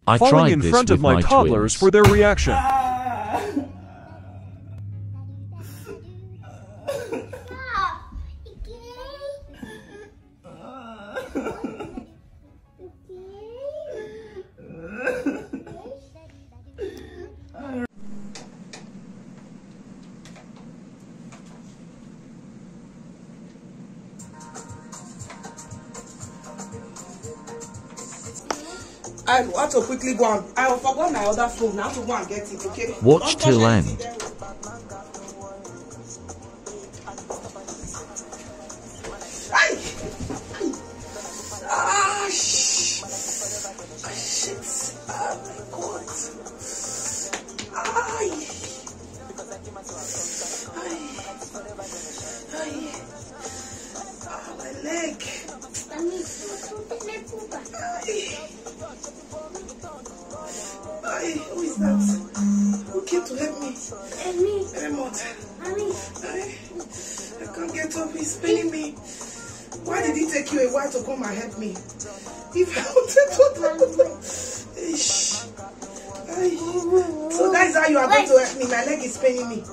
falling in front of my toddlers for their reaction. I want to quickly go on. I forgot my other phone. Now to go and get it, okay? Watch till end. Ah, shit. Oh my God. Ay. Ah, my leg. Who is that? Who came to help me? Remote. I can't get up. He's paining me. Why did it take you a while to come and help me? If I wanted to. So that is how you are going to help me. My leg is paining me.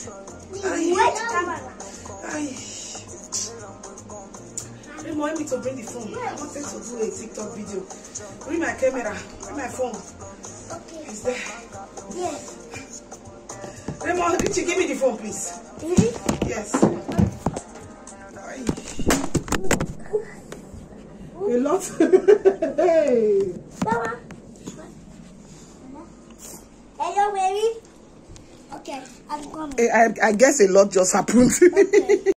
Remind me to bring the phone. I wanted to do a TikTok video. Bring my camera. Bring my phone. Okay. Is there? Yes. Raymond, could you give me the phone, please? Yes. A lot. Hey. Mama. Hello, baby. Okay, I'm coming. I guess a lot just happened. Okay.